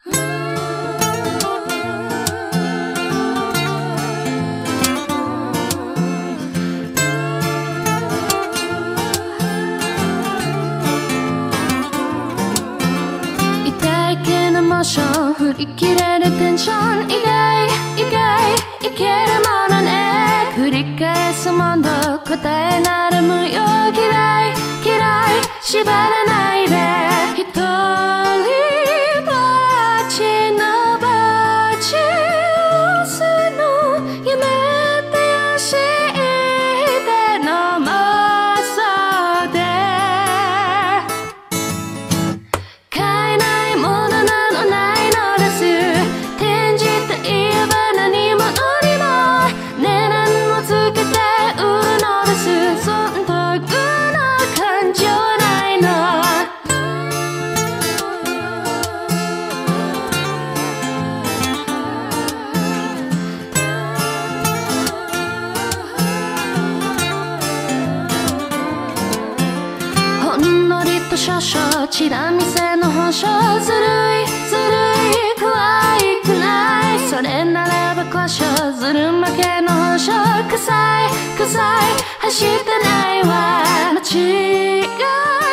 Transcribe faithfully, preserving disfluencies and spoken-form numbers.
痛い系のモーション振り切れるテンション意外意外いけるものね繰り返すもの答えなる無用嫌い嫌い縛らないで一人ぼっちのバチをすのやめてよしでの妄想で買えないものなのないのです転じて言えば何も売りも値段もつけて売るのですそんな特な感情はないのほんのりと少々チラ見せの本性ずるいずるい可愛くないそれならば交渉ずる負けの本性臭い臭い走ってないわ間違い